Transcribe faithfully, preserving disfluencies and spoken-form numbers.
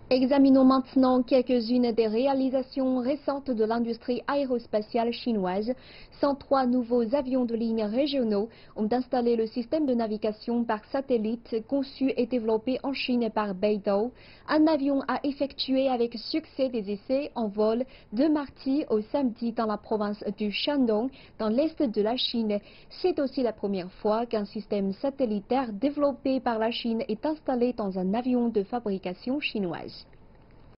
Examinons maintenant quelques-unes des réalisations récentes de l'industrie aérospatiale chinoise. cent trois nouveaux avions de ligne régionaux ont installé le système de navigation par satellite conçu et développé en Chine par Beidou. Un avion a effectué avec succès des essais en vol de mardi au samedi dans la province du Shandong, dans l'est de la Chine. C'est aussi la première fois qu'un système satellitaire développé par la Chine est installé dans un avion de fabrication chinoise.